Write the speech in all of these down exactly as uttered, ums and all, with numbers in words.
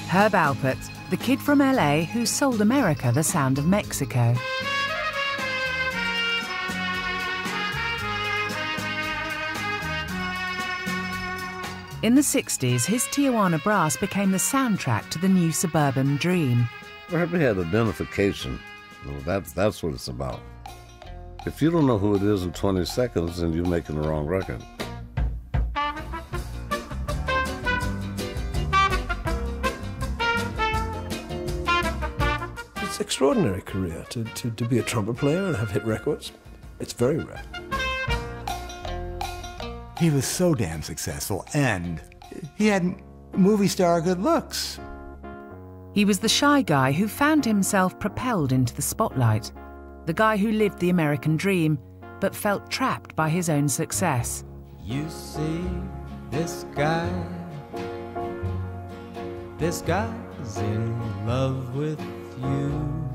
Herb Alpert, the kid from L A who sold America the sound of Mexico. In the sixties, his Tijuana Brass became the soundtrack to the new suburban dream. Herbie had identification. Well, that's, that's what it's about. If you don't know who it is in twenty seconds, then you're making the wrong record. It's an extraordinary career to, to, to be a trumpet player and have hit records. It's very rare. He was so damn successful, and he had movie star good looks. He was the shy guy who found himself propelled into the spotlight. The guy who lived the American dream, but felt trapped by his own success. You see, this guy, this guy's in love with you.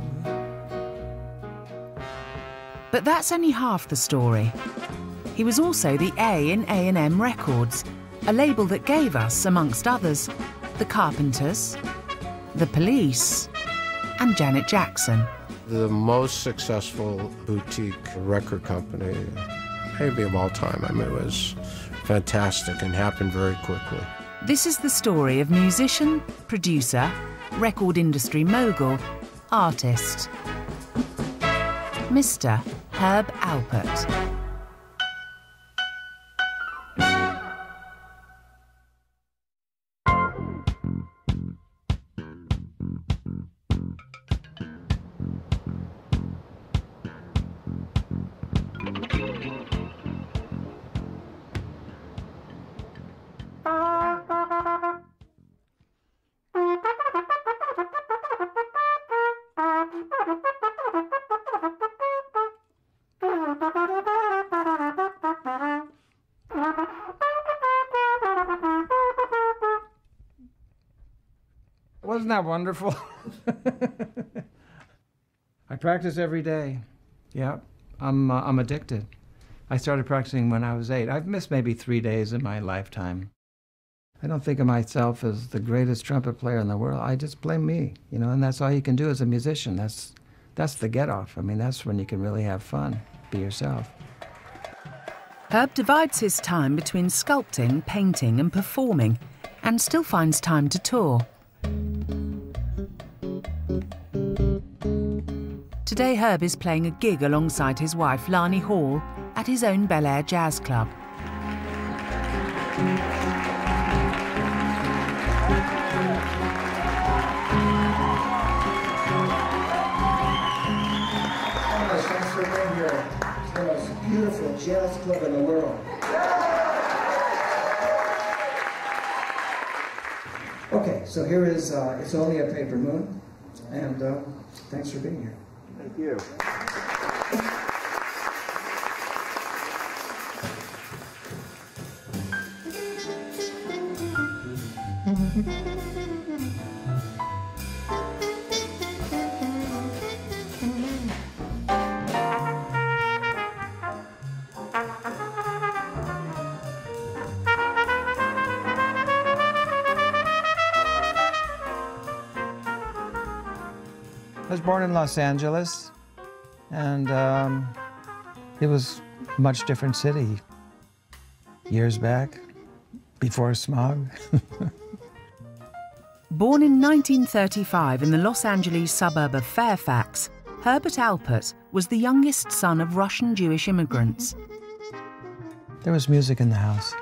But that's only half the story. He was also the A in A and M Records, a label that gave us, amongst others, the Carpenters, the Police, and Janet Jackson. The most successful boutique record company, maybe of all time. I mean, it was fantastic and happened very quickly. This is the story of musician, producer, record industry mogul, artist, Mister Herb Alpert. Wasn't that wonderful? I practice every day. Yeah, I'm, uh, I'm addicted. I started practicing when I was eight. I've missed maybe three days in my lifetime. I don't think of myself as the greatest trumpet player in the world. I just play me, you know, and that's all you can do as a musician. That's, that's the get-off. I mean, that's when you can really have fun, be yourself. Herb divides his time between sculpting, painting and performing, and still finds time to tour. Today, Herb is playing a gig alongside his wife, Lani Hall, at his own Bel Air Jazz Club. Thanks for being here. It's the most beautiful jazz club in the world. Okay, so here is uh, It's Only a Paper Moon, and uh, thanks for being here. Thank you. I was born in Los Angeles, and um, it was a much different city years back, before smog. Born in nineteen thirty-five in the Los Angeles suburb of Fairfax, Herbert Alpert was the youngest son of Russian Jewish immigrants. There was music in the house.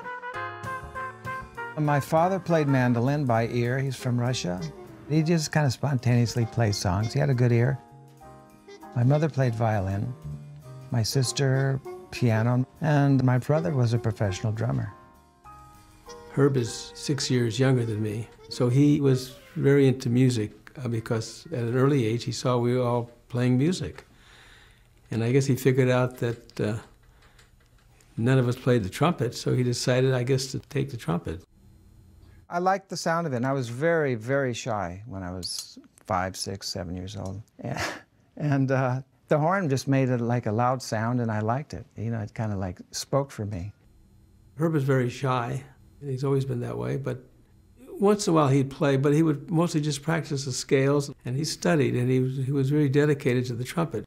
My father played mandolin by ear. He's from Russia. He just kind of spontaneously plays songs. He had a good ear. My mother played violin, my sister piano, and my brother was a professional drummer. Herb is six years younger than me, so he was very into music uh, because at an early age he saw we were all playing music. And I guess he figured out that uh, none of us played the trumpet, so he decided, I guess, to take the trumpet. I liked the sound of it, and I was very, very shy when I was five, six, seven years old. And, and uh, the horn just made it like a loud sound, and I liked it. You know, it kind of like spoke for me. Herb is very shy. He's always been that way, but Once in a while he'd play, but he would mostly just practice the scales, and he studied, and he was, he was really dedicated to the trumpet.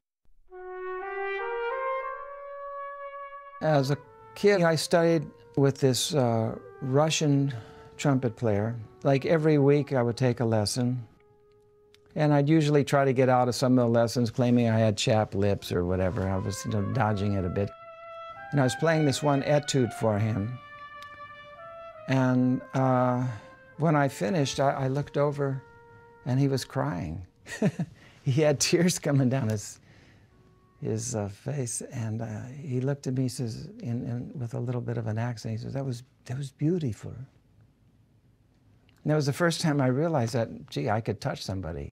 As a kid, I studied with this uh, Russian trumpet player. Like every week I would take a lesson, and I'd usually try to get out of some of the lessons claiming I had chapped lips or whatever. I was, you know, dodging it a bit. And I was playing this one etude for him. And uh, when I finished, I, I looked over and he was crying. He had tears coming down his, his uh, face, and uh, he looked at me, says, in, in, with a little bit of an accent, he says, that was, that was beautiful. And that was the first time I realized that, gee, I could touch somebody.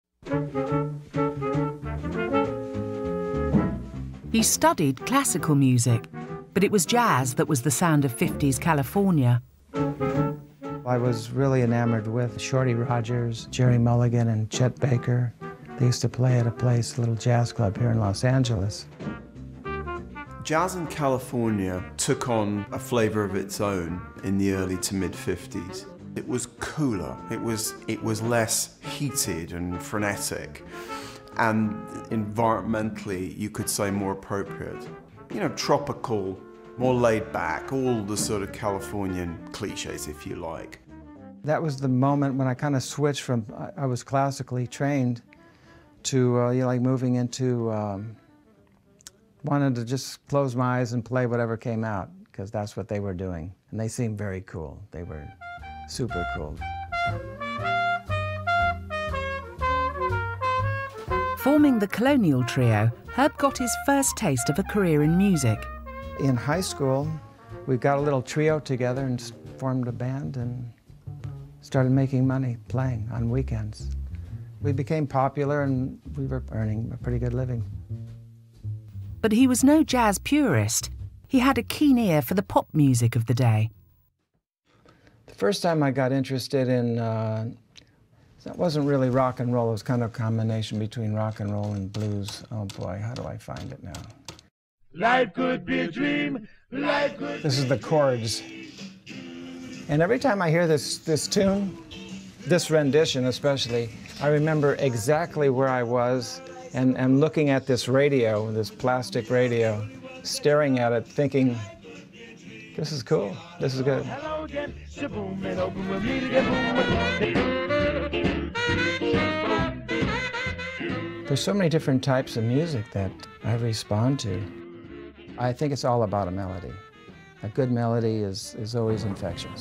He studied classical music, but it was jazz that was the sound of fifties California. I was really enamored with Shorty Rogers, Jerry Mulligan, and Chet Baker. They used to play at a place, a little jazz club here in Los Angeles. Jazz in California took on a flavor of its own in the early to mid fifties. It was cooler, it was, it was less heated and frenetic, and environmentally, you could say, more appropriate. You know, tropical, more laid back, all the sort of Californian cliches, if you like. That was the moment when I kind of switched from, I, I was classically trained to, uh, you know, like moving into, um, wanted to just close my eyes and play whatever came out, because that's what they were doing. And they seemed very cool. They were super cool. Forming the Colonial Trio, Herb got his first taste of a career in music. In high school, we got a little trio together and formed a band and started making money playing on weekends. We became popular and we were earning a pretty good living. But he was no jazz purist. He had a keen ear for the pop music of the day. The first time I got interested in, uh, that wasn't really rock and roll, it was kind of a combination between rock and roll and blues. Oh boy, how do I find it now? Life could be a dream, life could This is the chords. And every time I hear this, this tune, this rendition especially, I remember exactly where I was and, and looking at this radio, this plastic radio, staring at it, thinking, this is cool, this is good. There's so many different types of music that I respond to. I think it's all about a melody. A good melody is, is always infectious.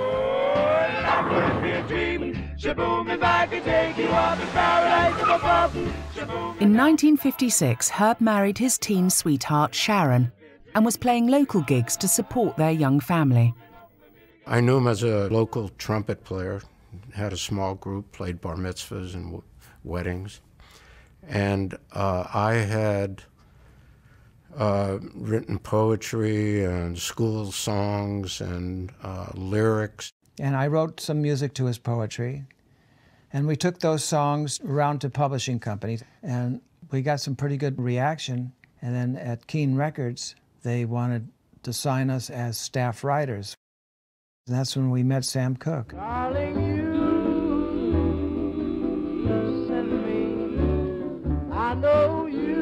In nineteen fifty-six, Herb married his teen sweetheart, Sharon, and was playing local gigs to support their young family. I knew him as a local trumpet player, had a small group, played bar mitzvahs and w weddings. And uh, I had uh, written poetry and school songs and uh, lyrics. And I wrote some music to his poetry. And we took those songs around to publishing companies. And we got some pretty good reaction. And then at Keene Records, they wanted to sign us as staff writers. And that's when we met Sam Cooke. Darling, you send me. I know you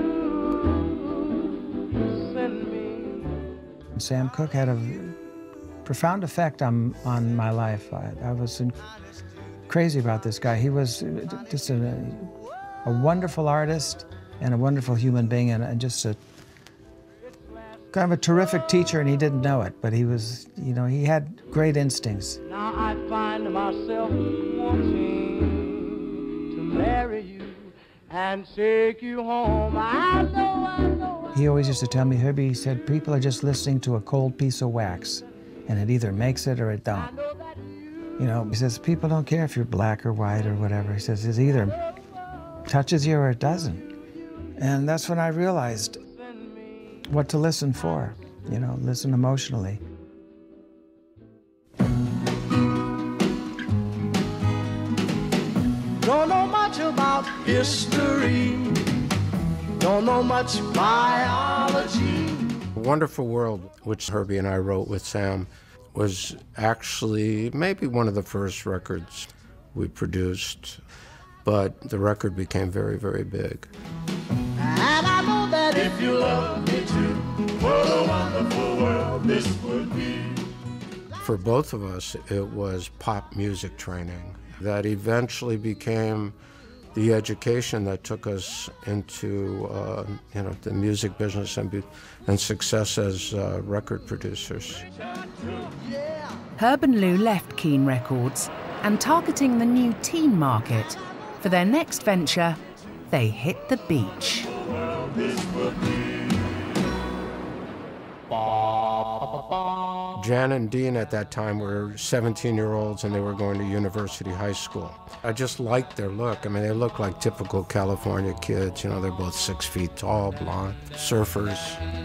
send me. Sam Cooke had a profound effect on, on my life. I, I was in, crazy about this guy. He was just a, a wonderful artist and a wonderful human being, and, and just a kind of a terrific teacher, and he didn't know it, but he was, you know, he had great instincts. Now I find myself wanting to marry you and take you home. I know, I know. He always used to tell me, Herbie, he said, people are just listening to a cold piece of wax, and it either makes it or it don't. You know, he says, people don't care if you're black or white or whatever. He says, it either touches you or it doesn't. And that's when I realized what to listen for, you know, listen emotionally. Don't know much about history, don't know much biology. A Wonderful World, which Herbie and I wrote with Sam, was actually maybe one of the first records we produced, but the record became very, very big. And I know that if you love me too, what a wonderful world this would be. For both of us, it was pop music training that eventually became the education that took us into uh, you know, the music business and, be, and success as uh, record producers. Herb and Lou left Keane Records, and targeting the new teen market, for their next venture, they hit the beach. Jan and Dean at that time were seventeen-year-olds and they were going to University High School. I just liked their look. I mean, they looked like typical California kids. You know, they're both six feet tall, blonde, surfers.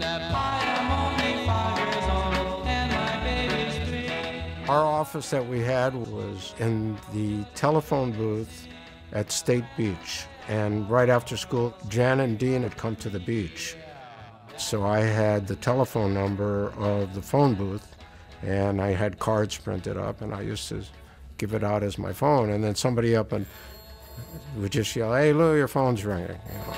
Our office that we had was in the telephone booth at State Beach. And right after school, Jan and Dean had come to the beach. So I had the telephone number of the phone booth, and I had cards printed up, and I used to give it out as my phone. And then somebody up and would just yell, "Hey, Lou, your phone's ringing." You know.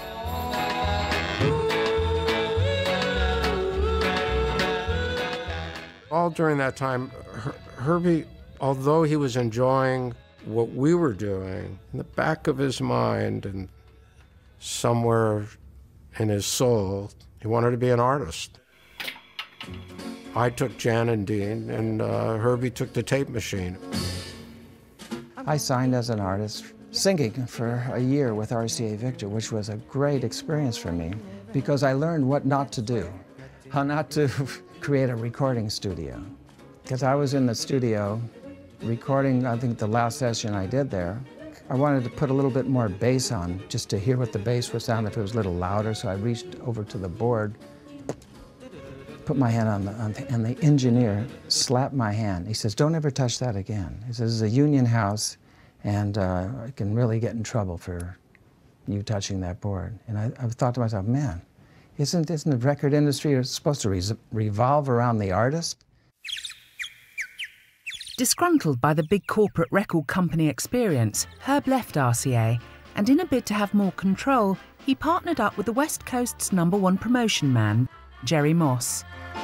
All during that time, Her Herbie, although he was enjoying what we were doing, in the back of his mind and somewhere in his soul, he wanted to be an artist. I took Jan and Dean, and uh, Herbie took the tape machine. I signed as an artist, singing for a year with R C A Victor, which was a great experience for me because I learned what not to do, how not to create a recording studio. Because I was in the studio recording, I think, the last session I did there. I wanted to put a little bit more bass on, just to hear what the bass would sound if it was a little louder, so I reached over to the board, put my hand on the, on the, and the engineer slapped my hand. He says, "Don't ever touch that again." He says, "This is a union house, and uh, I can really get in trouble for you touching that board." And I, I thought to myself, man, isn't, isn't the record industry supposed to re revolve around the artist? Disgruntled by the big corporate record company experience, Herb left R C A, and in a bid to have more control, he partnered up with the West Coast's number one promotion man, Jerry Moss.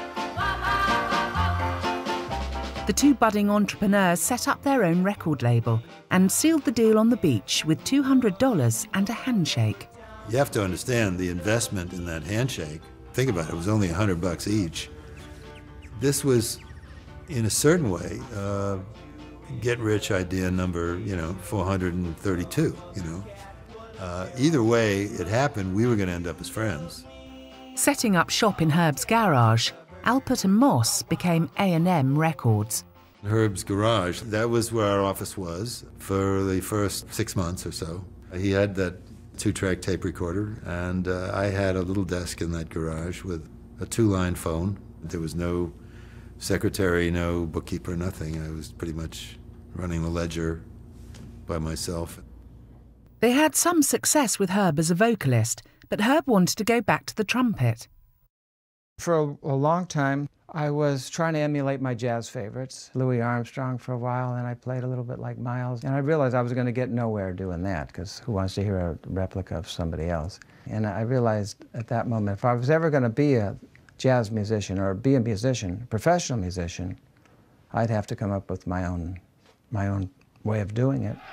The two budding entrepreneurs set up their own record label and sealed the deal on the beach with two hundred dollars and a handshake. You have to understand the investment in that handshake. Think about it, it was only a hundred bucks each. This was, in a certain way, uh, get-rich idea number, you know, four hundred thirty-two, you know. Uh, either way it happened, we were going to end up as friends. Setting up shop in Herb's garage, Alpert and Moss became A and M Records. Herb's garage, that was where our office was for the first six months or so. He had that two-track tape recorder, and uh, I had a little desk in that garage with a two-line phone. There was no secretary, no bookkeeper, nothing. I was pretty much running the ledger by myself. They had some success with Herb as a vocalist, but Herb wanted to go back to the trumpet. For a, a long time, I was trying to emulate my jazz favorites, Louis Armstrong for a while, and I played a little bit like Miles. And I realized I was going to get nowhere doing that, because who wants to hear a replica of somebody else? And I realized at that moment, if I was ever going to be a jazz musician or be a musician, a professional musician, I'd have to come up with my own, my own way of doing it.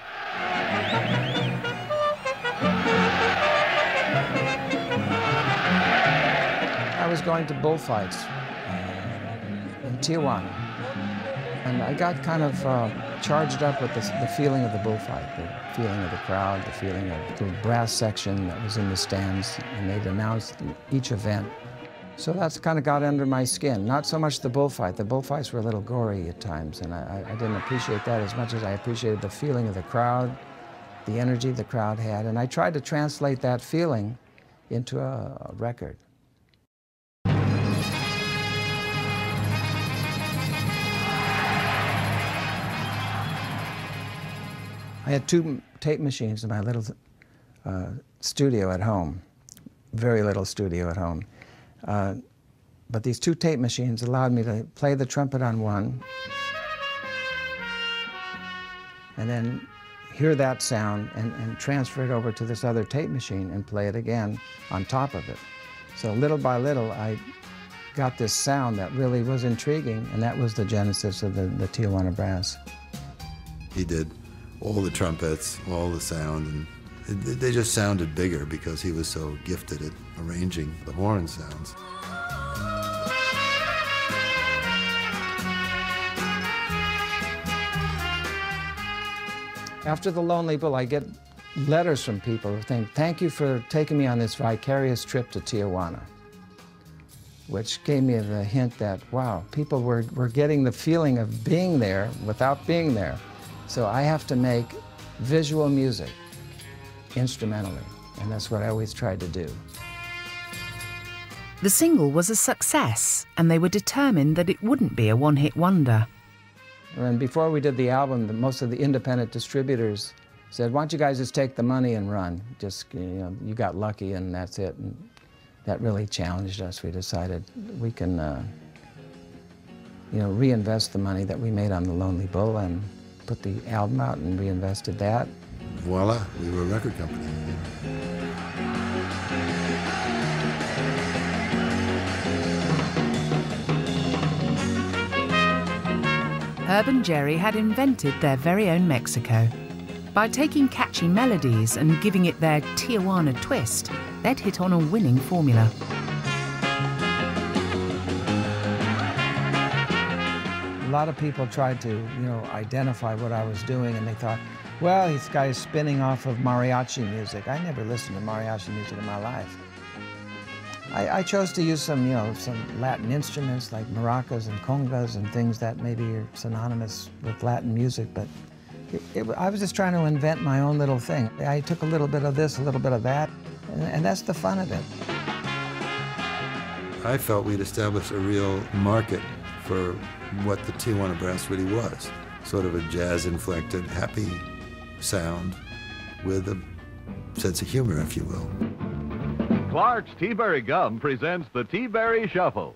I was going to bullfights uh, in Tijuana, and I got kind of uh, charged up with this, the feeling of the bullfight, the feeling of the crowd, the feeling of the brass section that was in the stands, and they'd announced each event. So that's kind of got under my skin. Not so much the bullfight. The bullfights were a little gory at times, and I, I didn't appreciate that as much as I appreciated the feeling of the crowd, the energy the crowd had, and I tried to translate that feeling into a, a record. I had two tape machines in my little uh, studio at home, very little studio at home. Uh, But these two tape machines allowed me to play the trumpet on one and then hear that sound and, and transfer it over to this other tape machine and play it again on top of it. So little by little, I got this sound that really was intriguing, and that was the genesis of the, the Tijuana Brass. He did all the trumpets, all the sound, and it, they just sounded bigger because he was so gifted at arranging the horn sounds. After The Lonely Bull, I get letters from people who think, thank you for taking me on this vicarious trip to Tijuana, which gave me the hint that, wow, people were, were getting the feeling of being there without being there. So I have to make visual music instrumentally, and that's what I always tried to do. The single was a success, and they were determined that it wouldn't be a one-hit wonder. And before we did the album, the, most of the independent distributors said, why don't you guys just take the money and run? Just, you know, you got lucky and that's it. And that really challenged us. We decided we can, uh, you know, reinvest the money that we made on The Lonely Bull and put the album out and reinvested that. Voila, we were a record company. Herb and Jerry had invented their very own Mexico. By taking catchy melodies and giving it their Tijuana twist, they'd hit on a winning formula. A lot of people tried to, you know, identify what I was doing, and they thought, well, this guy is spinning off of mariachi music. I never listened to mariachi music in my life. I, I chose to use some, you know, some Latin instruments like maracas and congas and things that maybe are synonymous with Latin music, but it, it, I was just trying to invent my own little thing. I took a little bit of this, a little bit of that, and, and that's the fun of it. I felt we'd established a real market for what the Tijuana Brass really was. Sort of a jazz-inflected, happy sound with a sense of humor, if you will. Clark's Tea-Berry Gum presents the Tea-Berry Shuffle.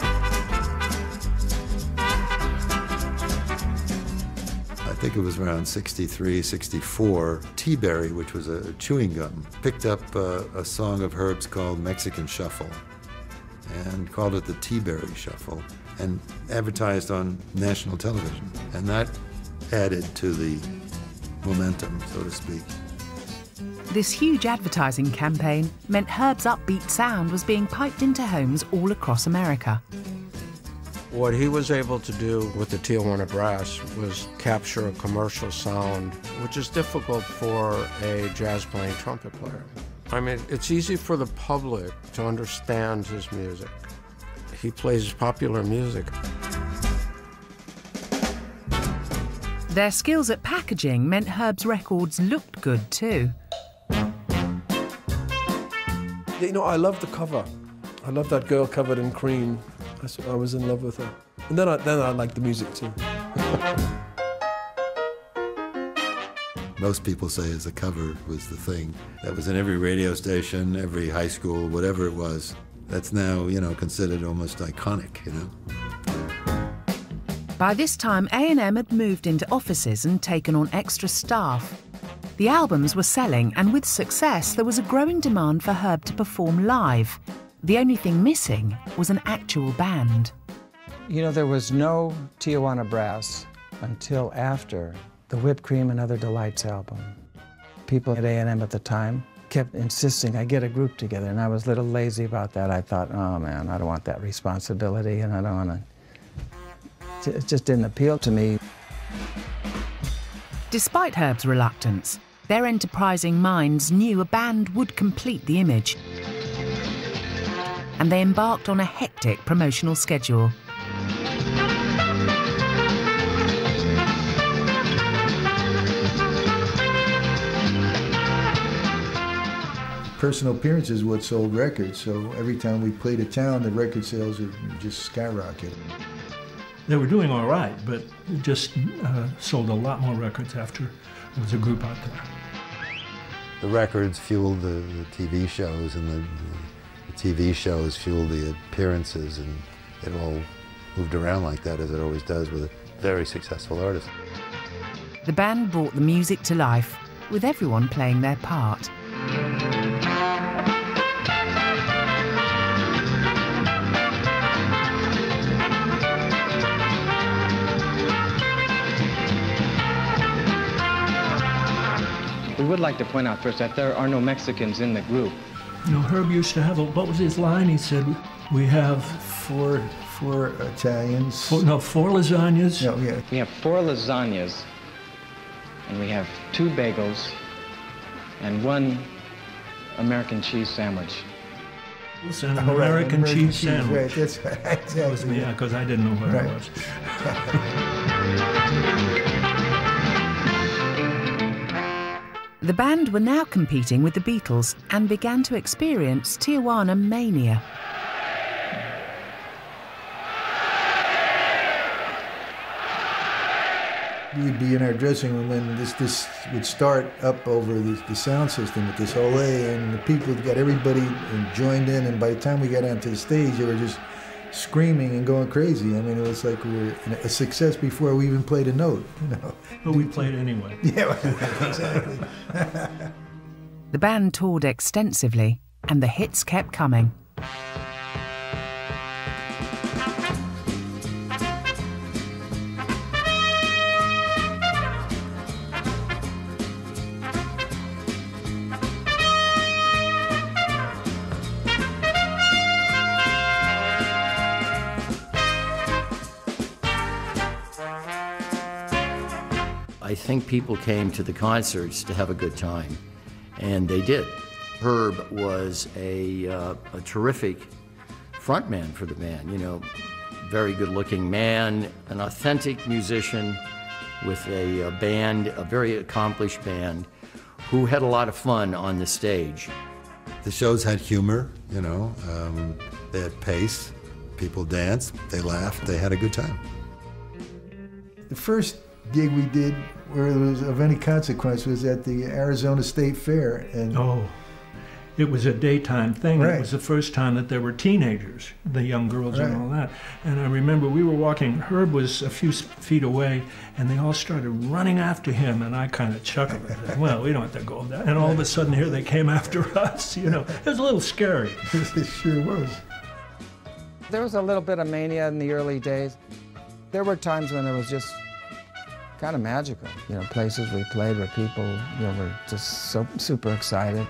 I think it was around sixty-three, sixty-four, Tea-Berry, which was a chewing gum, picked up uh, a song of Herb's called Mexican Shuffle and called it the Tea-Berry Shuffle and advertised on national television. And that added to the momentum, so to speak. This huge advertising campaign meant Herb's upbeat sound was being piped into homes all across America. What he was able to do with the Tijuana Brass was capture a commercial sound, which is difficult for a jazz-playing trumpet player. I mean, it's easy for the public to understand his music. He plays popular music. Their skills at packaging meant Herb's records looked good too. You know, I love the cover. I love that girl covered in cream. I, I was in love with her. And then I, then I liked the music too. Most people say as a cover was the thing. That was in every radio station, every high school, whatever it was. That's now, you know, considered almost iconic, you know. By this time, A and M had moved into offices and taken on extra staff. The albums were selling, and with success, there was a growing demand for Herb to perform live. The only thing missing was an actual band. You know, there was no Tijuana Brass until after the Whipped Cream and Other Delights album. People at A and M at the time kept insisting I get a group together, and I was a little lazy about that. I thought, oh man, I don't want that responsibility, and I don't want to... It just didn't appeal to me. Despite Herb's reluctance, their enterprising minds knew a band would complete the image. And they embarked on a hectic promotional schedule. Personal appearance is what sold records, so every time we played a town, the record sales would just skyrocket. They were doing all right, but it just uh, sold a lot more records after there was a group out there. The records fueled the, the T V shows and the, the T V shows fueled the appearances, and it all moved around like that, as it always does with a very successful artist. The band brought the music to life, with everyone playing their part. We would like to point out first that there are no Mexicans in the group. You know, Herb used to have a, what was his line? He said, we have four, four Italians. Four, no, four lasagnas. No, yeah. We have four lasagnas, and we have two bagels, and one American cheese sandwich. It's an Oh, right, American, American cheese, cheese, sandwich. right, that's right, exactly. That was me, yeah, because I didn't know where Right. I was. The band were now competing with the Beatles and began to experience Tijuana mania. We'd be in our dressing room and this this would start up over the, the sound system with this Ole, and the people got everybody joined in, and by the time we got onto the stage, they were just screaming and going crazy. I mean, it was like we were a success before we even played a note, you know. But we played anyway. Yeah, exactly. The band toured extensively, and the hits kept coming. I think people came to the concerts to have a good time, and they did. Herb was a, uh, a terrific frontman for the band, you know, very good-looking man, an authentic musician with a, a band, a very accomplished band, who had a lot of fun on the stage. The shows had humor, you know, um, they had pace, people danced, they laughed, they had a good time. The first gig we did where it was of any consequence was at the Arizona State Fair. And oh, it was a daytime thing. Right. It was the first time that there were teenagers, the young girls Right. and all that. And I remember we were walking, Herb was a few feet away, and they all started running after him, and I kind of chuckled. I said, well, we don't have to go that. And all of a sudden here they came after us, you know. It was a little scary. It sure was. There was a little bit of mania in the early days. There were times when it was just kind of magical. You know, places we played where people, you know, were just so super excited.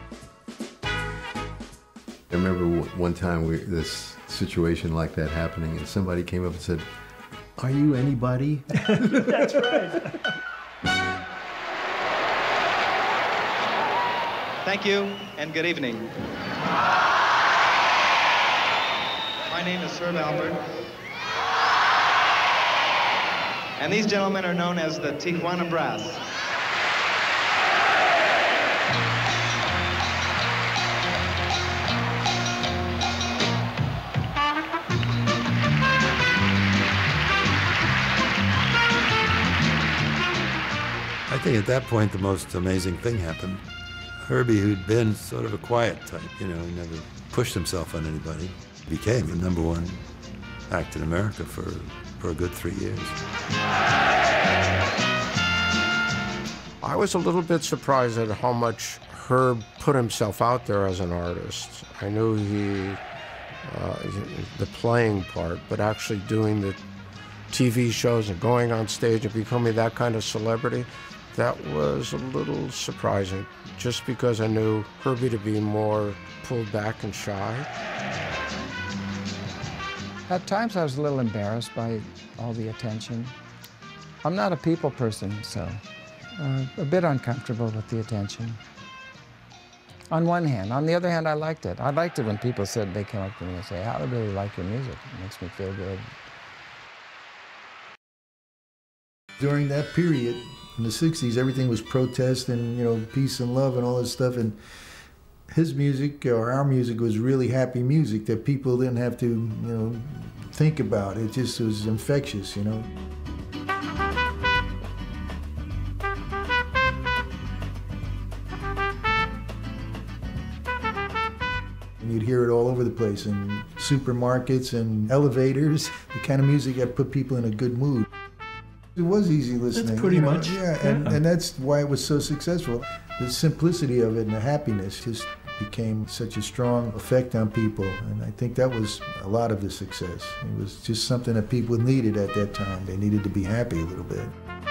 I remember w- one time we this situation like that happening, and somebody came up and said, "Are you anybody?" That's right. Thank you and good evening. My name is Herb Alpert. And these gentlemen are known as the Tijuana Brass. I think at that point the most amazing thing happened. Herbie, who'd been sort of a quiet type, you know, he never pushed himself on anybody, became the number one act in America for, for a good three years. I was a little bit surprised at how much Herb put himself out there as an artist. I knew he, uh, the playing part, but actually doing the T V shows and going on stage and becoming that kind of celebrity, that was a little surprising, just because I knew Herbie to be more pulled back and shy. At times I was a little embarrassed by all the attention. I'm not a people person, so uh, a bit uncomfortable with the attention. On one hand. On the other hand, I liked it. I liked it when people said, they came up to me and say, I really like your music. It makes me feel good. During that period, in the sixties, everything was protest and, you know, peace and love and all this stuff. And his music, or our music, was really happy music that people didn't have to, you know, think about. It just was infectious, you know. And you'd hear it all over the place in supermarkets and elevators, the kind of music that put people in a good mood. It was easy listening. That's pretty you know? much. Yeah, and, yeah. and that's why it was so successful. The simplicity of it and the happiness just became such a strong effect on people, and I think that was a lot of the success. It was just something that people needed at that time. They needed to be happy a little bit.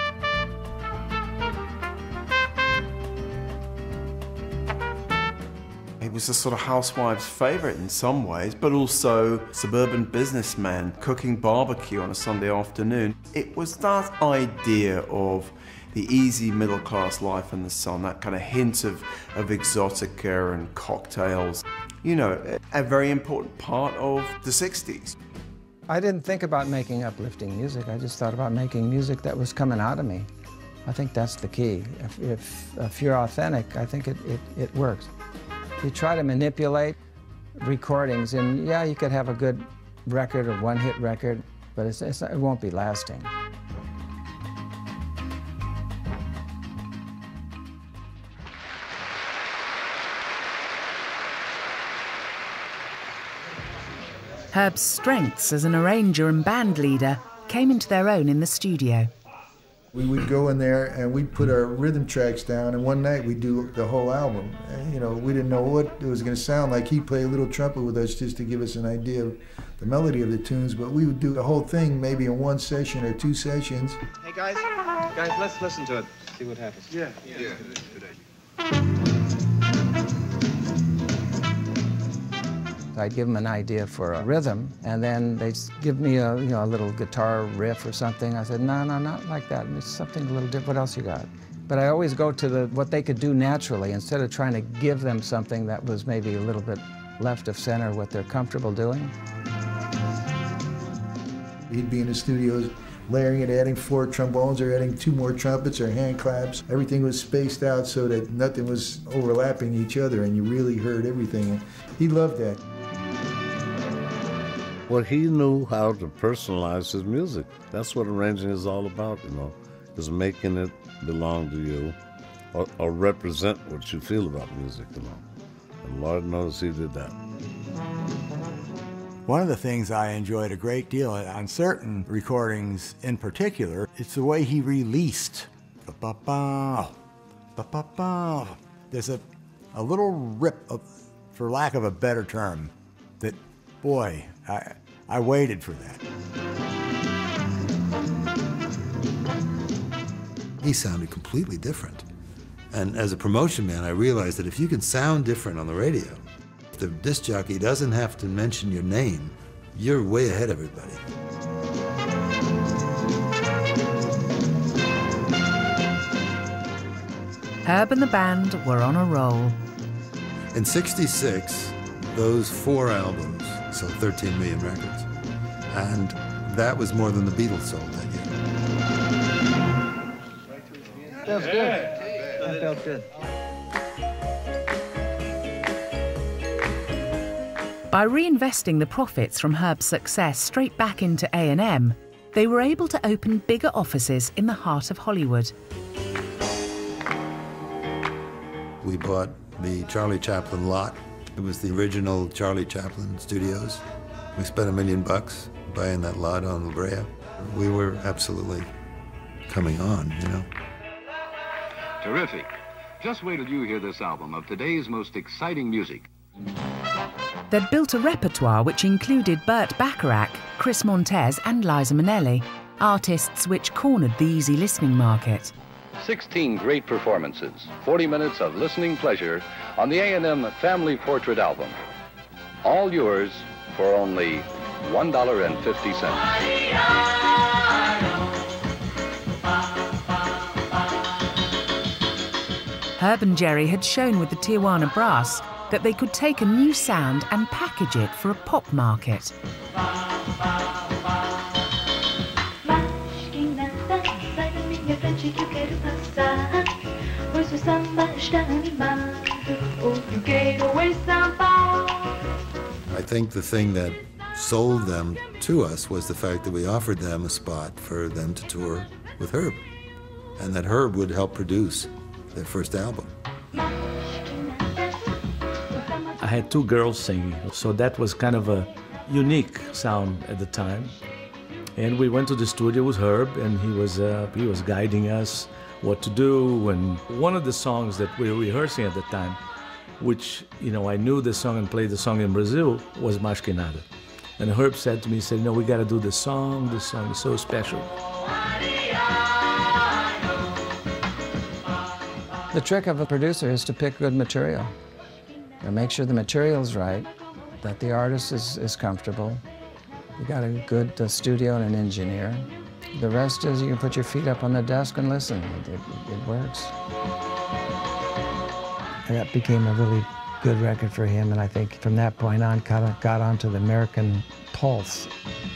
He was a sort of housewife's favorite in some ways, but also suburban businessman cooking barbecue on a Sunday afternoon. It was that idea of the easy middle-class life in the sun, that kind of hint of, of exotica and cocktails. You know, a, a very important part of the sixties. I didn't think about making uplifting music. I just thought about making music that was coming out of me. I think that's the key. If, if, if you're authentic, I think it, it, it works. You try to manipulate recordings, and yeah, you could have a good record or one-hit record, but it's, it's, it won't be lasting. Herb's strengths as an arranger and band leader came into their own in the studio. We would go in there and we'd put our rhythm tracks down, and one night we'd do the whole album. And, you know, we didn't know what it was going to sound like. He'd play a little trumpet with us just to give us an idea of the melody of the tunes, but we would do the whole thing maybe in one session or two sessions. Hey guys, guys, let's listen to it. See what happens. Yeah, yeah. I'd give them an idea for a rhythm, and then they'd give me a, you know, a little guitar riff or something. I said, no, no, not like that. It's something a little different. What else you got? But I always go to the what they could do naturally instead of trying to give them something that was maybe a little bit left of center, what they're comfortable doing. He'd be in the studios layering it, adding four trombones or adding two more trumpets or hand claps. Everything was spaced out so that nothing was overlapping each other, and you really heard everything. He loved that. Well, he knew how to personalize his music. That's what arranging is all about, you know, is making it belong to you or, or represent what you feel about music, you know. And Lord knows he did that. One of the things I enjoyed a great deal on certain recordings in particular, it's the way he released. Ba-ba-ba, ba-ba-ba. There's a, a little rip, of, for lack of a better term, that, boy, I, I waited for that. He sounded completely different. And as a promotion man, I realized that if you can sound different on the radio, if the disc jockey doesn't have to mention your name, you're way ahead of everybody. Herb and the band were on a roll. In sixty-six, those four albums sold thirteen million records. And that was more than the Beatles sold that year. Feels good. That felt good. By reinvesting the profits from Herb's success straight back into A and M, they were able to open bigger offices in the heart of Hollywood. We bought the Charlie Chaplin lot. It was the original Charlie Chaplin Studios. We spent a million bucks buying that lot on La Brea. We were absolutely coming on, you know. Terrific. Just wait till you hear this album of today's most exciting music. They'd built a repertoire which included Burt Bacharach, Chris Montez and Liza Minnelli, artists which cornered the easy listening market. sixteen great performances, forty minutes of listening pleasure on the A and M Family Portrait album. All yours for only one dollar and fifty cents. Herb and Jerry had shown with the Tijuana Brass that they could take a new sound and package it for a pop market. I think the thing that sold them to us was the fact that we offered them a spot for them to tour with Herb, and that Herb would help produce their first album. A I had two girls singing, so that was kind of a unique sound at the time. And we went to the studio with Herb, and he was, uh, he was guiding us what to do. And one of the songs that we were rehearsing at the time, which, you know, I knew the song and played the song in Brazil, was Mais Que Nada. And Herb said to me, he said, no, we got to do this song. This song is so special. The trick of a producer is to pick good material. And make sure the material's right, that the artist is, is comfortable. You got a good uh, studio and an engineer. The rest is you can put your feet up on the desk and listen. It, it, it works. And that became a really good record for him, and I think from that point on got, got onto the American pulse.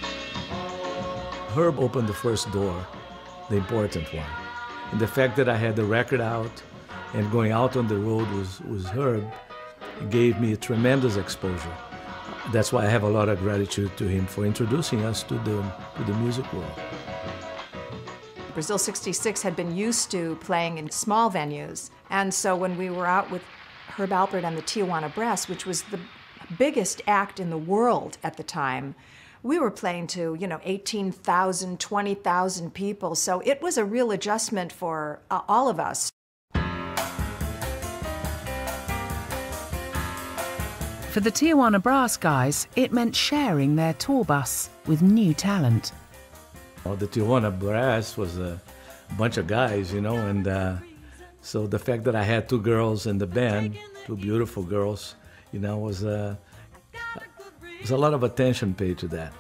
Herb opened the first door, the important one. And the fact that I had the record out and going out on the road with, with Herb gave me a tremendous exposure. That's why I have a lot of gratitude to him for introducing us to the, to the music world. Brazil sixty-six had been used to playing in small venues, and so when we were out with Herb Alpert and the Tijuana Brass, which was the biggest act in the world at the time, we were playing to, you know, eighteen thousand, twenty thousand people, so it was a real adjustment for uh, all of us. For the Tijuana Brass guys, it meant sharing their tour bus with new talent. Well, the Tijuana Brass was a bunch of guys, you know, and uh, so the fact that I had two girls in the band, two beautiful girls, you know, was, uh, was a lot of attention paid to that.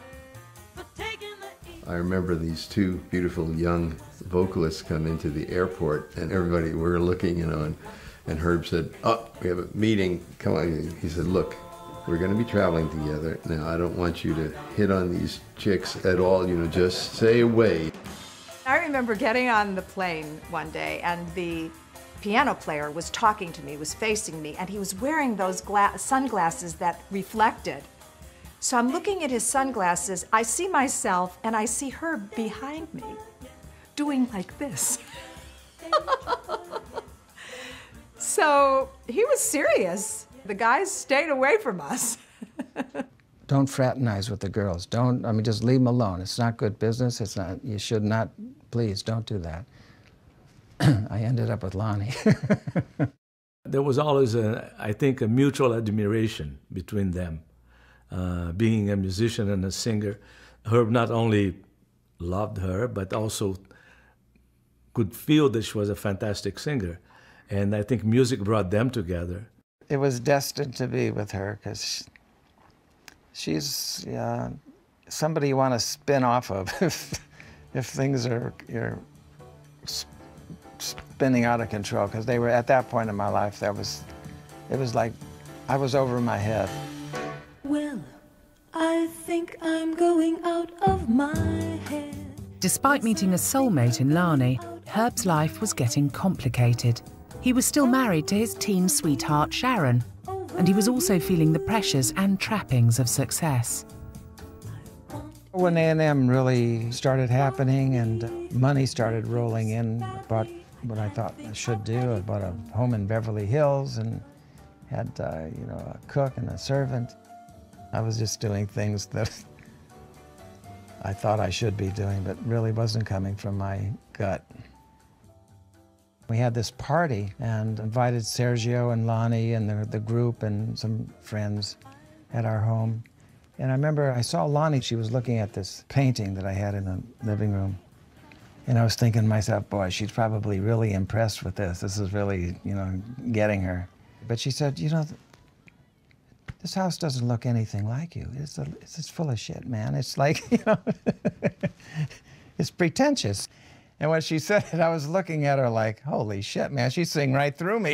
I remember these two beautiful young vocalists come into the airport, and everybody, we were looking, you know, and, and Herb said, oh, we have a meeting, come on. He said, look, we're going to be traveling together. Now, I don't want you to hit on these chicks at all, you know, just stay away. I remember getting on the plane one day, and the piano player was talking to me, was facing me, and he was wearing those gla- sunglasses that reflected. So I'm looking at his sunglasses, I see myself, and I see her behind me doing like this. So he was serious. The guys stayed away from us. Don't fraternize with the girls. Don't, I mean, just leave them alone. It's not good business. It's not, you should not, please don't do that. I ended up with Lonnie. There was always, a, I think, a mutual admiration between them. Uh, being a musician and a singer, Herb not only loved her, but also could feel that she was a fantastic singer. And I think music brought them together. It was destined to be with her, because she, she's uh, somebody you want to spin off of if, if things are you're spinning out of control. Because they were, at that point in my life, that was, it was like I was over my head. Well, I think I'm going out of my head. Despite meeting a soulmate in Lani, Herb's life was getting complicated. He was still married to his teen sweetheart Sharon, and he was also feeling the pressures and trappings of success. When A and M really started happening and money started rolling in, I bought what I thought I should do. I bought a home in Beverly Hills and had, uh, you know, a cook and a servant. I was just doing things that I thought I should be doing, but really wasn't coming from my gut. We had this party and invited Sergio and Lonnie and the, the group and some friends at our home. And I remember I saw Lonnie, she was looking at this painting that I had in the living room. And I was thinking to myself, boy, she's probably really impressed with this. This is really, you know, getting her. But she said, you know, this house doesn't look anything like you. It's, a, it's just full of shit, man. It's like, you know, it's pretentious. And when she said it, I was looking at her like, holy shit, man, she's seeing right through me.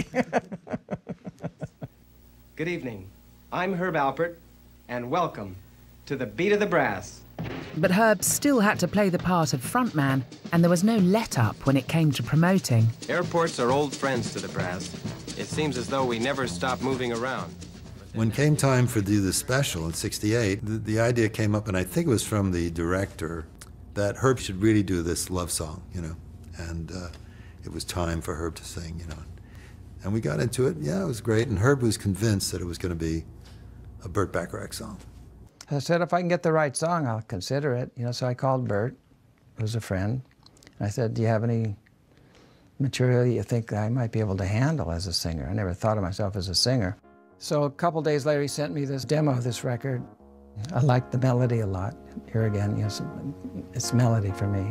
Good evening. I'm Herb Alpert, and welcome to the Beat of the Brass. But Herb still had to play the part of frontman, and there was no let-up when it came to promoting. Airports are old friends to the brass. It seems as though we never stop moving around. When came time for do the special in sixty-eight, the, the idea came up, and I think it was from the director, that Herb should really do this love song, you know, and uh, it was time for Herb to sing, you know. And we got into it. Yeah, it was great. And Herb was convinced that it was going to be a Burt Bacharach song. I said, if I can get the right song, I'll consider it. You know, so I called Burt, who's a friend. I said, do you have any material you think I might be able to handle as a singer? I never thought of myself as a singer. So a couple days later, he sent me this demo of this record. I liked the melody a lot. Here again, you know, it's melody for me.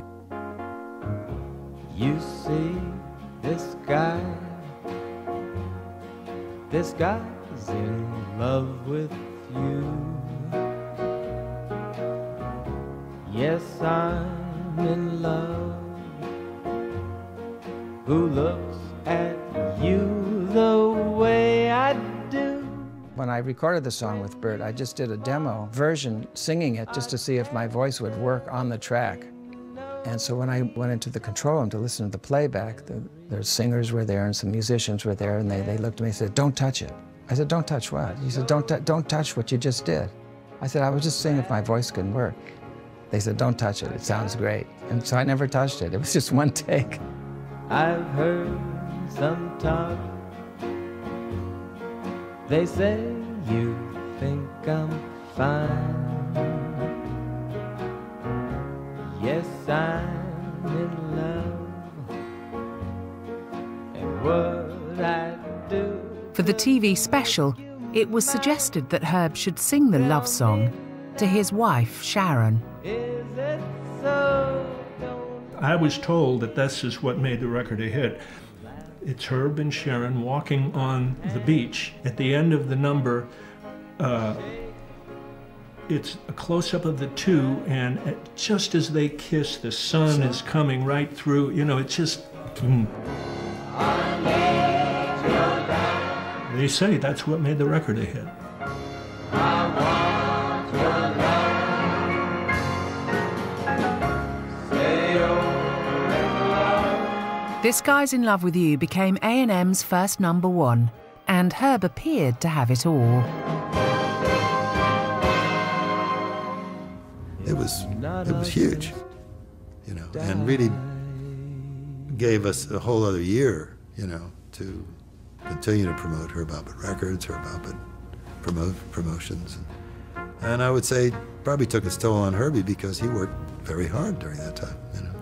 You see this guy, this guy's in love with you. Yes, I'm in love. Who looks at you the way I do? When I recorded the song with Burt, I just did a demo version, singing it just to see if my voice would work on the track. And so when I went into the control room to listen to the playback, the, the singers were there and some musicians were there, and they, they looked at me and said, don't touch it. I said, don't touch what? He said, don't, don't touch what you just did. I said, I was just seeing if my voice could work. They said, don't touch it, it sounds great. And so I never touched it. It was just one take. I've heard some talk. They say you think I'm fine. Yes, I'm in love. And what I do. For the T V special, it was suggested that Herb should sing the love song to his wife, Sharon. I was told that this is what made the record a hit. It's Herb and Sharon walking on the beach. At the end of the number, uh, it's a close-up of the two, and at, just as they kiss, the sun is coming right through. You know, it's just... Mm. They say that's what made the record a hit. This Guy's in Love with You became A and M's first number one, and Herb appeared to have it all. It was, it was huge, you know, and really gave us a whole other year, you know, to continue to promote Herb Alpert Records, Herb Alpert promote, promotions. And, and I would say probably took its toll on Herbie because he worked very hard during that time, you know.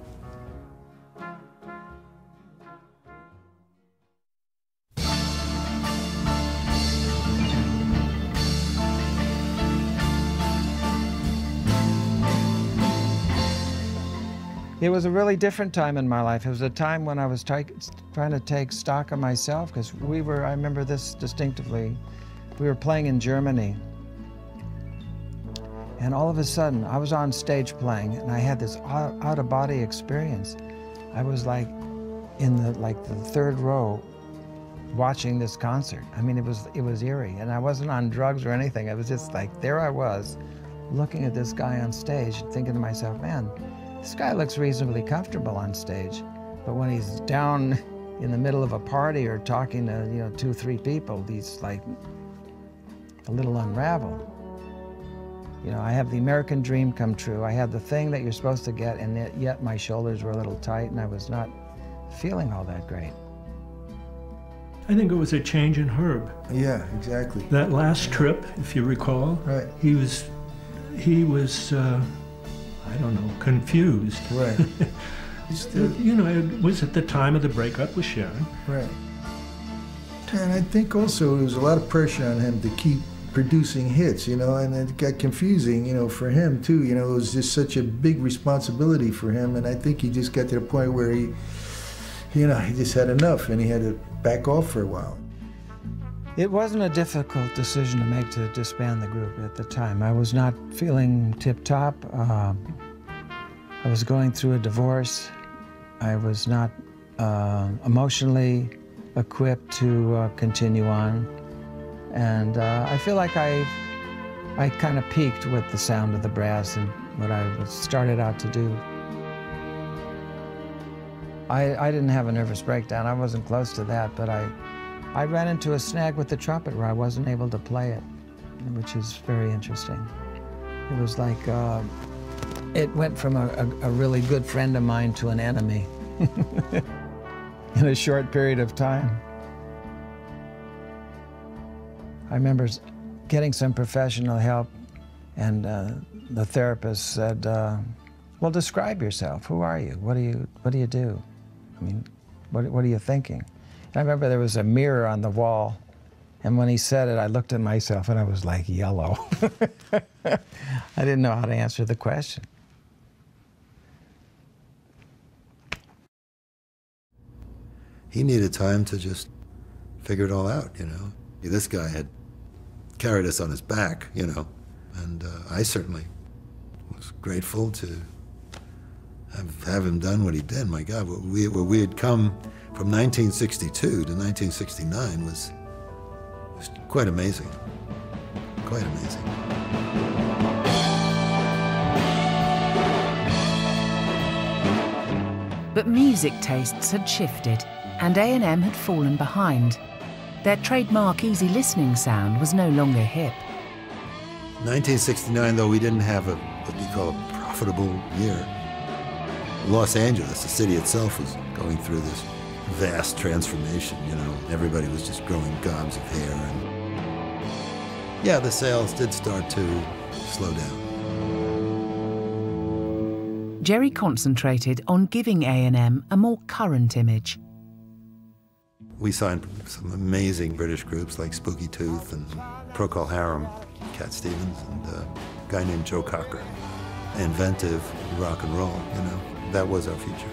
It was a really different time in my life. It was a time when I was try trying to take stock of myself, because we were, I remember this distinctively, we were playing in Germany. And all of a sudden, I was on stage playing, and I had this out-of-body experience. I was like in the like the third row watching this concert. I mean, it was, it was eerie, and I wasn't on drugs or anything. I was just like, there I was, looking at this guy on stage, thinking to myself, man, this guy looks reasonably comfortable on stage, but when he's down in the middle of a party or talking to, you know, two, three people, he's like a little unraveled. You know, I have the American dream come true. I had the thing that you're supposed to get, and yet my shoulders were a little tight, and I was not feeling all that great. I think it was a change in Herb. Yeah, exactly. That last trip, if you recall, right. he was, he was, uh, I don't know, confused. Right. You know, it was at the time of the breakup with Sharon. Right. And I think also there was a lot of pressure on him to keep producing hits, you know, and it got confusing, you know, for him too. You know, it was just such a big responsibility for him, and I think he just got to the point where he, you know, he just had enough, and he had to back off for a while. It wasn't a difficult decision to make to disband the group at the time. I was not feeling tip-top. Uh, I was going through a divorce. I was not uh, emotionally equipped to uh, continue on. And uh, I feel like I, I kind of peaked with the sound of the brass and what I was started out to do. I, I didn't have a nervous breakdown. I wasn't close to that, but I, I ran into a snag with the trumpet where I wasn't able to play it, which is very interesting. It was like, uh, it went from a, a, a really good friend of mine to an enemy in a short period of time. I remember getting some professional help, and uh, the therapist said, uh, well, describe yourself. Who are you? What do you, what do you do? I mean, what, what are you thinking? And I remember there was a mirror on the wall, and when he said it, I looked at myself and I was like yellow. I didn't know how to answer the question. He needed time to just figure it all out, you know. This guy had carried us on his back, you know, and uh, I certainly was grateful to have, have him done what he did. My God, what we, where we had come from nineteen sixty-two to nineteen sixty-nine was, was quite amazing, quite amazing. But music tastes had shifted, and A and M had fallen behind. Their trademark easy listening sound was no longer hip. nineteen sixty-nine, though, we didn't have a, what you call a profitable year. Los Angeles, the city itself, was going through this vast transformation, you know. Everybody was just growing gobs of hair. And yeah, the sales did start to slow down. Jerry concentrated on giving A and M a more current image. We signed some amazing British groups like Spooky Tooth and Procol Harum, Cat Stevens, and uh, a guy named Joe Cocker. Inventive rock and roll, you know. That was our future.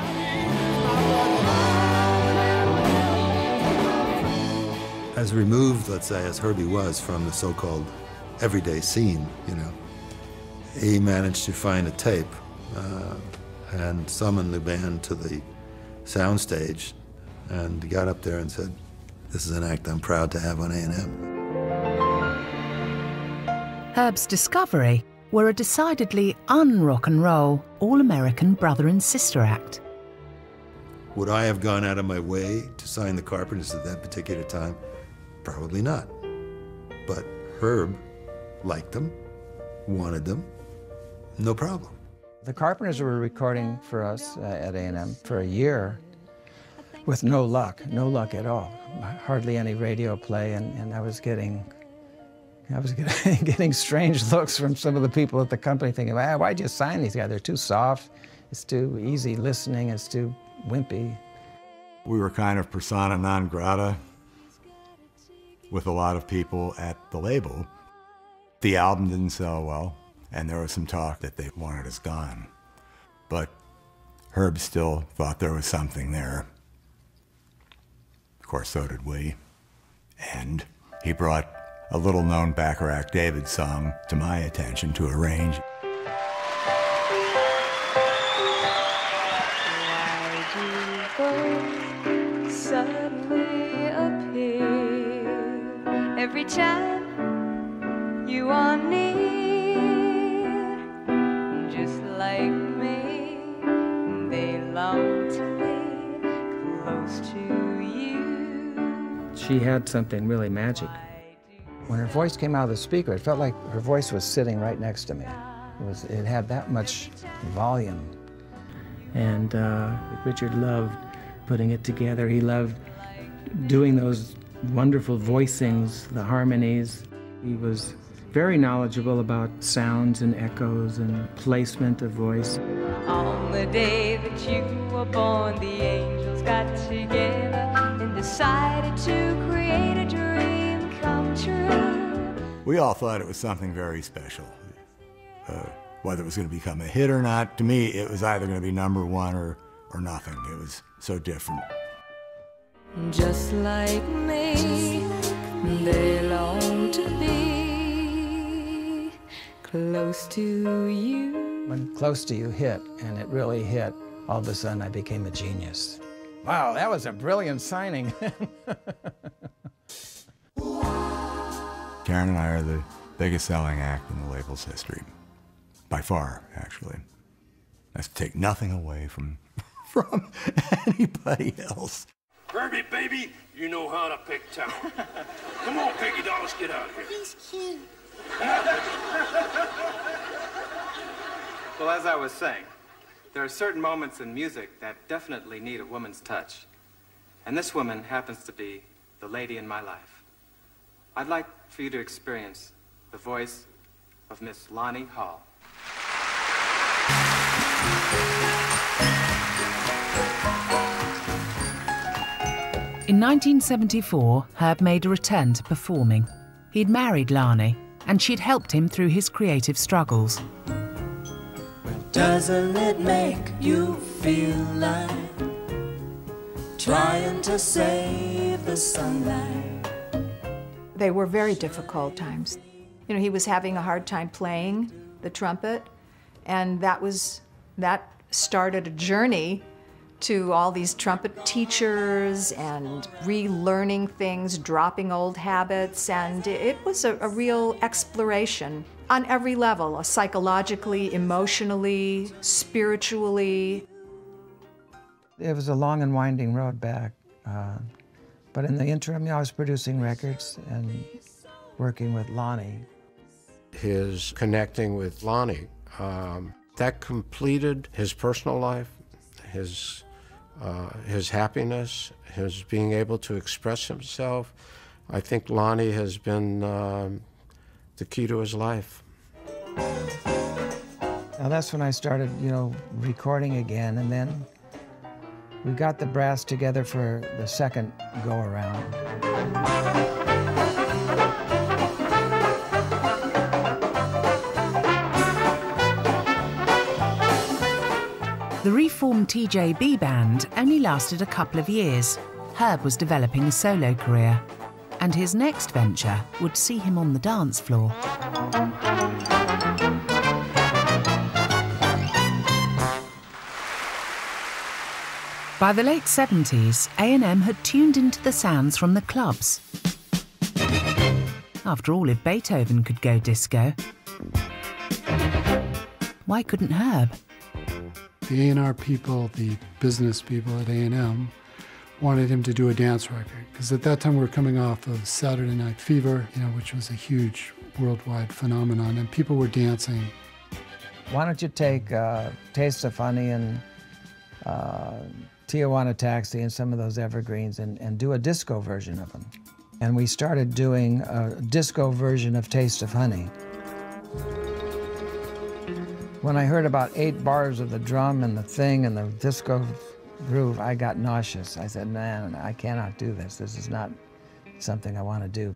As removed, let's say, as Herbie was from the so-called everyday scene, you know, he managed to find a tape uh, and summon the band to the soundstage, and got up there and said, "This is an act I'm proud to have on A and M." Herb's Discovery were a decidedly un-rock and roll, all-American brother and sister act. Would I have gone out of my way to sign the Carpenters at that particular time? Probably not. But Herb liked them, wanted them, no problem. The Carpenters were recording for us uh, at A and M for a year with no luck, no luck at all. Hardly any radio play, and, and I was getting I was getting, getting strange looks from some of the people at the company thinking, ah, why'd you sign these guys? They're too soft, it's too easy listening, it's too wimpy. We were kind of persona non grata with a lot of people at the label. The album didn't sell well, and there was some talk that they wanted us gone. But Herb still thought there was something there. Of course, so did we. And he brought a little-known Bacharach David song to my attention to arrange. Suddenly appear every time you are near, just like me, they long to be close to you. She had something really magic. When her voice came out of the speaker, it felt like her voice was sitting right next to me. It was, it had that much volume. And uh, Richard loved putting it together. He loved doing those wonderful voicings, the harmonies. He was very knowledgeable about sounds and echoes and placement of voice. On the day that you were born, the angels got together and decided to create a dream come true. We all thought it was something very special. Uh, whether it was going to become a hit or not, to me, it was either going to be number one or, or nothing. It was so different. Just like me, they long to be close to you. When Close to You hit, and it really hit, all of a sudden I became a genius. Wow, that was a brilliant signing. Karen and I are the biggest selling act in the label's history. By far, actually. That's to take nothing away from, from anybody else. Herbie, baby, you know how to pick town. Come on, Peggy doll, let's get out of here. He's cute. Well, as I was saying, there are certain moments in music that definitely need a woman's touch. And this woman happens to be the lady in my life. I'd like for you to experience the voice of Miss Lonnie Hall. In nineteen seventy-four, Herb made a return to performing. He'd married Lani, and she'd helped him through his creative struggles. Doesn't it make you feel like trying to save the sunlight? They were very difficult times. You know, he was having a hard time playing the trumpet, and that was, that started a journey to all these trumpet teachers and relearning things, dropping old habits, and it was a, a real exploration on every level, uh, psychologically, emotionally, spiritually. It was a long and winding road back, uh, but in the interim, you know, I was producing records and working with Lonnie. His connecting with Lonnie, um, that completed his personal life, his Uh, his happiness, his being able to express himself. I think Lonnie has been um, the key to his life. Now that's when I started, you know, recording again, and then we got the brass together for the second go-around. The reformed T J B band only lasted a couple of years. Herb was developing a solo career, and his next venture would see him on the dance floor. By the late seventies, A and M had tuned into the sounds from the clubs. After all, if Beethoven could go disco, why couldn't Herb? The A and R people, the business people at A and M, wanted him to do a dance record. Because at that time we were coming off of Saturday Night Fever, you know, which was a huge worldwide phenomenon, and people were dancing. Why don't you take uh, Taste of Honey and uh, Tijuana Taxi and some of those evergreens and, and do a disco version of them? And we started doing a disco version of Taste of Honey. When I heard about eight bars of the drum and the thing and the disco groove, I got nauseous. I said, man, I cannot do this. This is not something I want to do.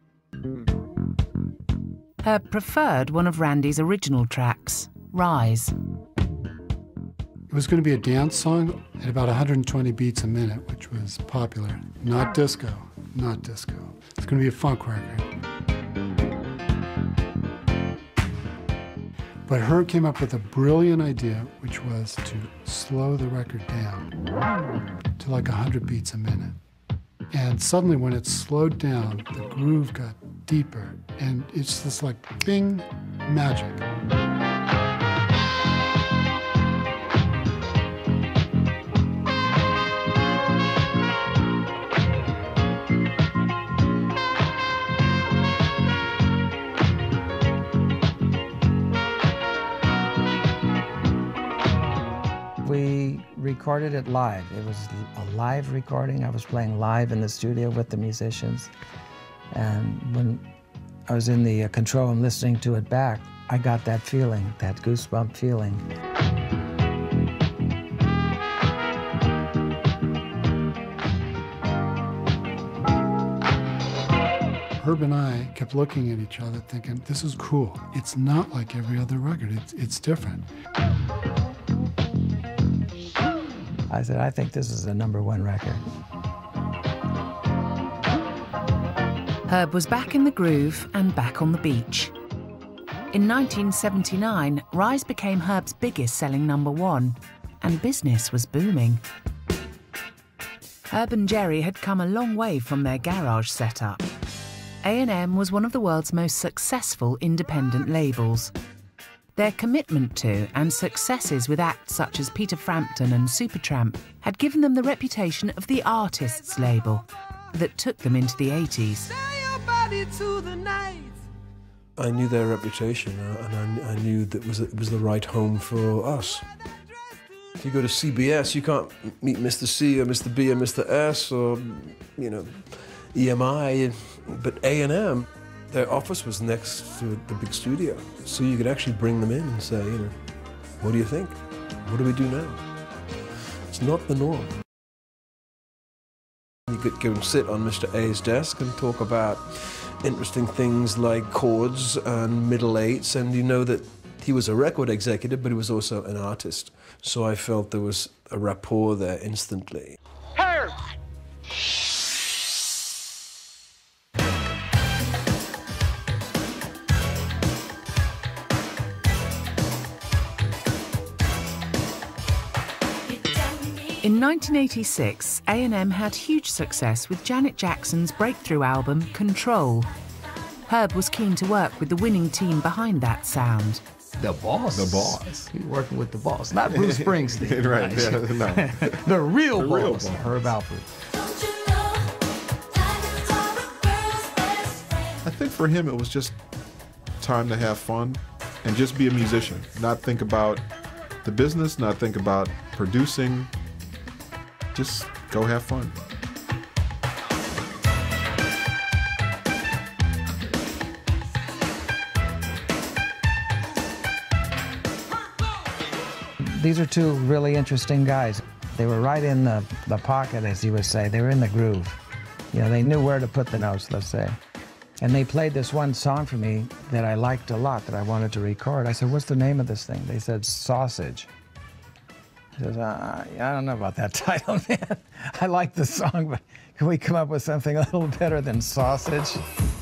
Herb preferred one of Randy's original tracks, Rise. It was going to be a dance song at about one hundred twenty beats a minute, which was popular. Not disco, not disco. It's going to be a funk record. But Herb came up with a brilliant idea, which was to slow the record down to like one hundred beats a minute. And suddenly when it slowed down, the groove got deeper, and it's this like bing, magic. We recorded it live. It was a live recording. I was playing live in the studio with the musicians. And when I was in the control and listening to it back, I got that feeling, that goosebump feeling. Herb and I kept looking at each other thinking, this is cool. It's not like every other record. It's, it's different. I said, I think this is a number one record. Herb was back in the groove and back on the beach. In nineteen seventy-nine, Rise became Herb's biggest selling number one, and business was booming. Herb and Jerry had come a long way from their garage setup. A and M was one of the world's most successful independent labels. Their commitment to and successes with acts such as Peter Frampton and Supertramp had given them the reputation of the artists' label that took them into the eighties. I knew their reputation, uh, and I, I knew that it was, it was the right home for us. If you go to C B S, you can't meet Mister C or Mister B or Mister S or, you know, E M I, but A and M, Their office was next to the big studio, so you could actually bring them in and say, you know, what do you think? What do we do now? It's not the norm. You could go and sit on Mister A's desk and talk about interesting things like chords and middle eights, and you know that he was a record executive, but he was also an artist. So I felt there was a rapport there instantly. Herb! In nineteen eighty-six, A and M had huge success with Janet Jackson's breakthrough album, Control. Herb was keen to work with the winning team behind that sound. The boss. The boss. He's working with the boss, not Bruce Springsteen. Right, yeah, no. the real The boss, real boss. Herb Alpert. I think for him it was just time to have fun and just be a musician, not think about the business, not think about producing, just go have fun. These are two really interesting guys. They were right in the, the pocket, as you would say. They were in the groove. You know, they knew where to put the notes, let's say. And they played this one song for me that I liked a lot, that I wanted to record. I said, what's the name of this thing? They said, Sausage. I said, uh, I don't know about that title, man. I like the song, but can we come up with something a little better than Sausage?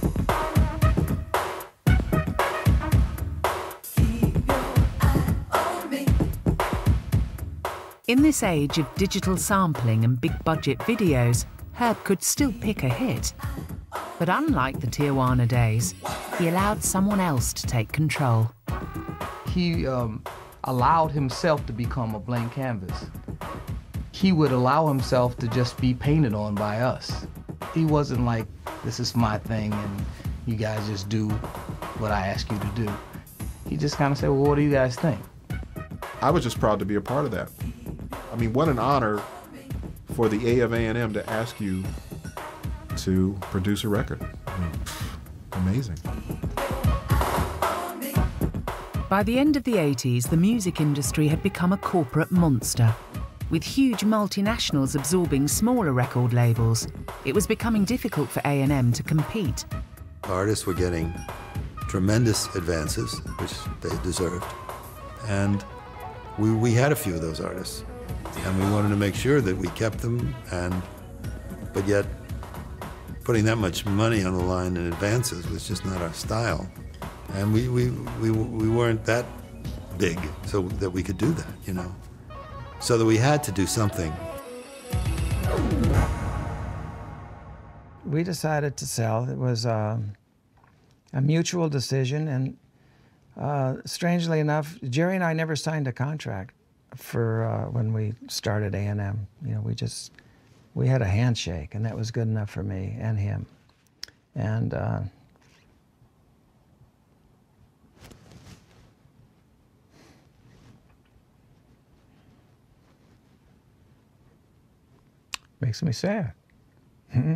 In this age of digital sampling and big-budget videos, Herb could still pick a hit. But unlike the Tijuana days, he allowed someone else to take control. He um, allowed himself to become a blank canvas. He would allow himself to just be painted on by us. He wasn't like, this is my thing and you guys just do what I ask you to do. He just kind of said, well, what do you guys think? I was just proud to be a part of that. I mean, what an honor for the A of A and M to ask you to produce a record. I mean, amazing. By the end of the eighties, the music industry had become a corporate monster. With huge multinationals absorbing smaller record labels, it was becoming difficult for A and M to compete. Artists were getting tremendous advances, which they deserved. And we, we had a few of those artists. And we wanted to make sure that we kept them, and but yet putting that much money on the line in advances was just not our style. And we, we, we, we weren't that big so that we could do that, you know. So that we had to do something. We decided to sell. It was uh, a mutual decision, and uh, strangely enough, Jerry and I never signed a contract for uh, when we started A and M. You know, we just, we had a handshake, and that was good enough for me and him. And uh, makes me sad. Mm-hmm.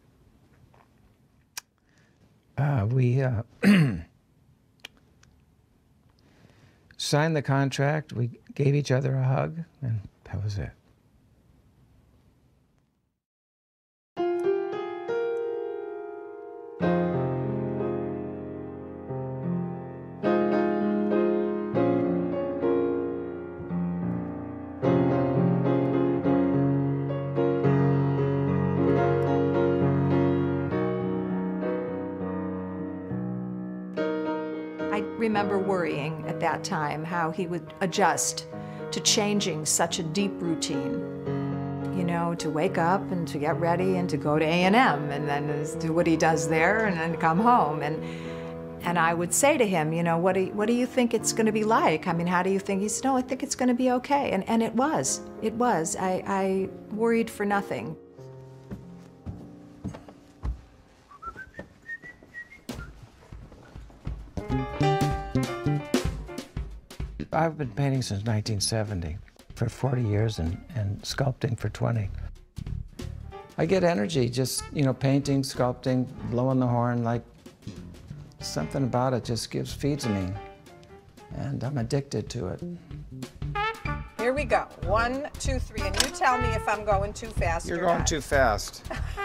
uh, we uh, signed the contract, we gave each other a hug, and that was it. I remember worrying at that time how he would adjust to changing such a deep routine. You know, to wake up and to get ready and to go to A and M and then do what he does there and then come home. And and I would say to him, you know, what do you, what do you think it's going to be like? I mean, how do you think? He said, no, I think it's going to be okay. And, and it was. It was. I, I worried for nothing. I've been painting since nineteen seventy, for forty years, and, and sculpting for twenty. I get energy just, you know, painting, sculpting, blowing the horn, like Something about it just gives, feeds me, and I'm addicted to it. Here we go. One, two, three, and you tell me if I'm going too fast You're or going not. too fast.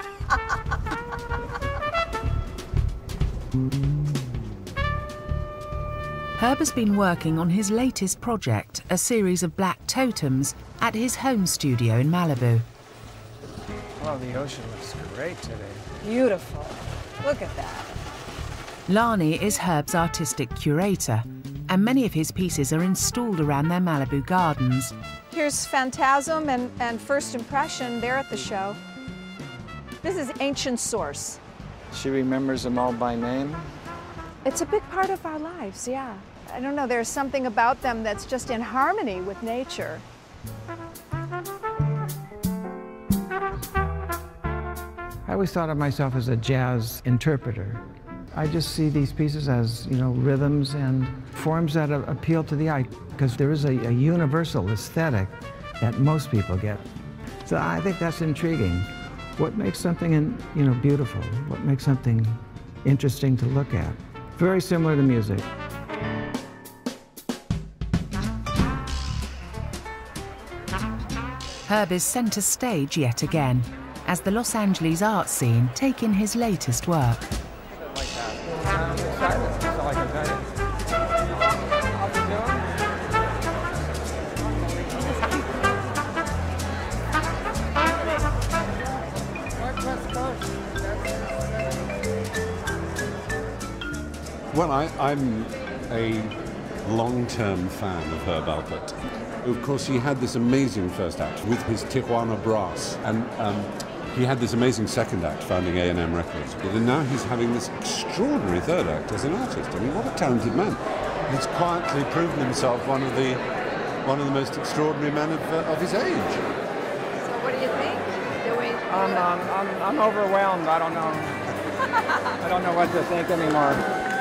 Herb has been working on his latest project, a series of black totems, at his home studio in Malibu. Oh, the ocean looks great today. Beautiful. Look at that. Lani is Herb's artistic curator, and many of his pieces are installed around their Malibu gardens. Here's Phantasm and, and First Impression. They're at the show. This is Ancient Source. She remembers them all by name? It's a big part of our lives, yeah. I don't know, there's something about them that's just in harmony with nature. I always thought of myself as a jazz interpreter. I just see these pieces as, you know, rhythms and forms that a appeal to the eye, because there is a, a universal aesthetic that most people get. So I think that's intriguing. What makes something, in, you know, beautiful? What makes something interesting to look at? Very similar to music. Herb is centre stage yet again, as the Los Angeles art scene take in his latest work. Well, I, I'm a long-term fan of Herb Alpert. Of course, he had this amazing first act with his Tijuana Brass, and um, he had this amazing second act founding A and M Records. And now he's having this extraordinary third act as an artist. I mean, what a talented man. He's quietly proven himself one of the, one of the most extraordinary men of, uh, of his age. So what do you think? Do we... I'm, um, I'm, I'm overwhelmed. I don't know. I don't know what to think anymore.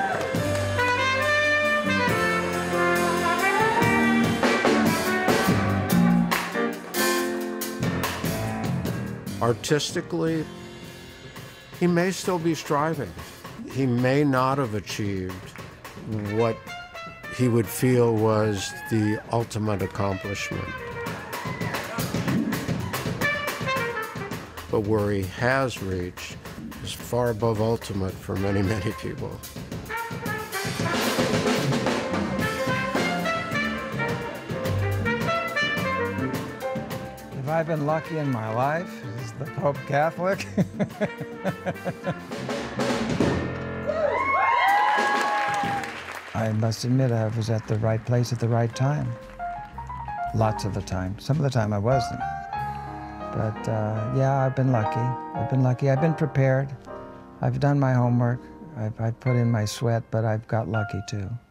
Artistically, he may still be striving. He may not have achieved what he would feel was the ultimate accomplishment. But where he has reached is far above ultimate for many, many people. Have I been lucky in my life? Is the Pope Catholic? I must admit I was at the right place at the right time. Lots of the time. Some of the time I wasn't. But uh, yeah, I've been lucky. I've been lucky. I've been prepared. I've done my homework. I've, I've put in my sweat, but I've got lucky too.